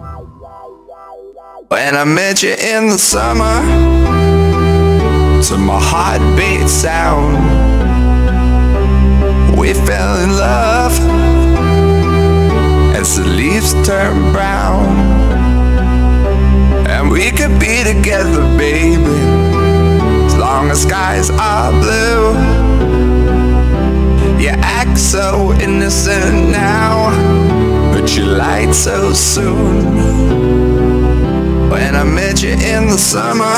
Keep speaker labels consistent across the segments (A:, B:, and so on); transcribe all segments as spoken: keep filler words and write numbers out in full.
A: When I met you in the summer, to my heartbeat sound, we fell in love as the leaves turn brown. And we could be together, baby, as long as skies are blue. You act so innocent now, but you lied so soon. When I met you in the summer,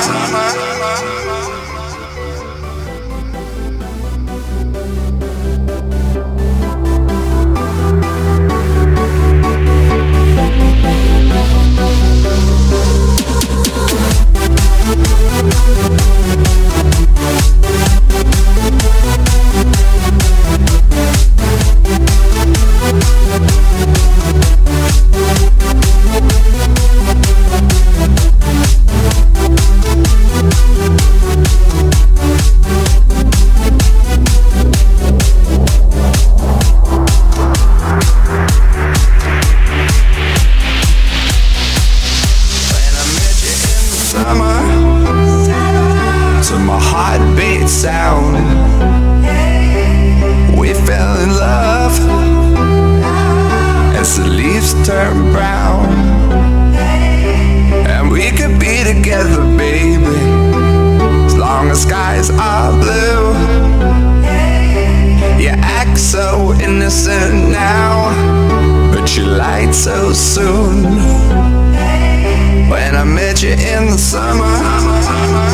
A: to my heartbeat sound, we fell in love as the leaves turn brown. And we could be together, baby, as long as skies are blue. You act so innocent now, but you lied so soon. When I met you in the summer,